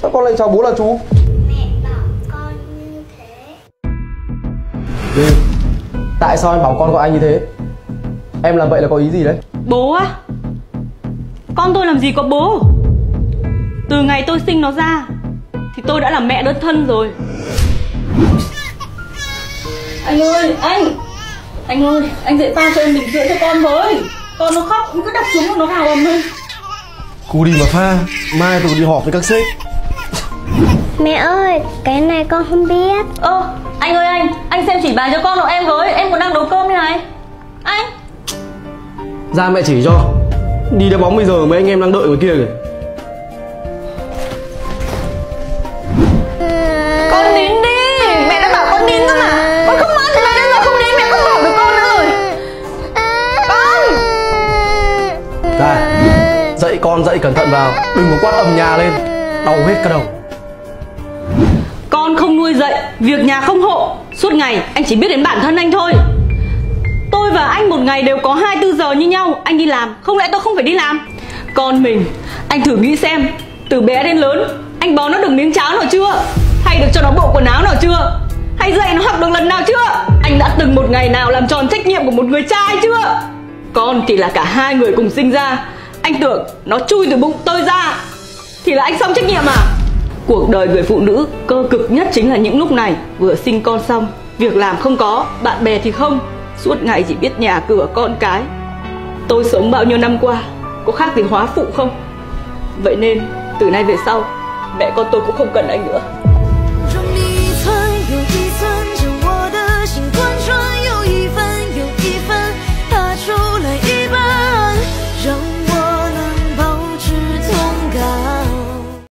Sao con lại chào bố là chú? Mẹ bảo con như thế. Duyên, tại sao em bảo con gọi anh như thế? Em làm vậy là có ý gì đấy? Bố á? Con tôi làm gì có bố. Từ ngày tôi sinh nó ra thì tôi đã là mẹ đơn thân rồi. Anh ơi, anh ơi, anh dậy pha cho em bình sữa cho con với. Con nó khóc, cứ đặt xuống nó gào ầm lên. Cô đi mà pha, mai tôi đi họp với các sếp. Mẹ ơi, cái này con không biết. Anh ơi anh xem chỉ bài cho con hộ em với. Em còn đang nấu cơm như này. Anh Ra mẹ chỉ cho. Đi đá bóng bây giờ mấy anh em đang đợi ngoài kia kìa. con nín đi, mẹ đã bảo con nín cơ mà. Con không ngoan thì mẹ bây giờ không nín, mẹ không bảo được con nữa rồi. Con Ra, dậy con dậy cẩn thận vào. Đừng có quát ầm nhà lên, đau hết cả đầu. con không nuôi dạy, việc nhà không hộ, suốt ngày anh chỉ biết đến bản thân anh thôi. Tôi và anh một ngày đều có 24 giờ như nhau. Anh đi làm, không lẽ tôi không phải đi làm? Con mình, anh thử nghĩ xem, từ bé đến lớn anh bó nó được miếng cháo nào chưa? Hay được cho nó bộ quần áo nào chưa? Hay dạy nó học được lần nào chưa? Anh đã từng một ngày nào làm tròn trách nhiệm của một người cha hay chưa? Con thì là cả hai người cùng sinh ra. Anh tưởng nó chui từ bụng tôi ra thì là anh xong trách nhiệm à? Cuộc đời người phụ nữ cơ cực nhất chính là những lúc này. Vừa sinh con xong, việc làm không có, bạn bè thì không, suốt ngày chỉ biết nhà cửa con cái. Tôi sống bao nhiêu năm qua có khác gì hóa phụ không? Vậy nên từ nay về sau mẹ con tôi cũng không cần anh nữa.